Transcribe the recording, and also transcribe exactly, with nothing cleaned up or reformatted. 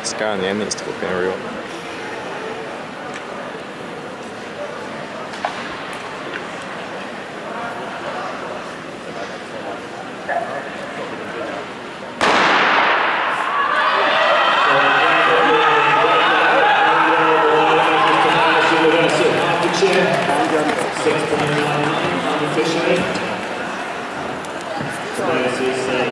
scar on the end there, still looking real.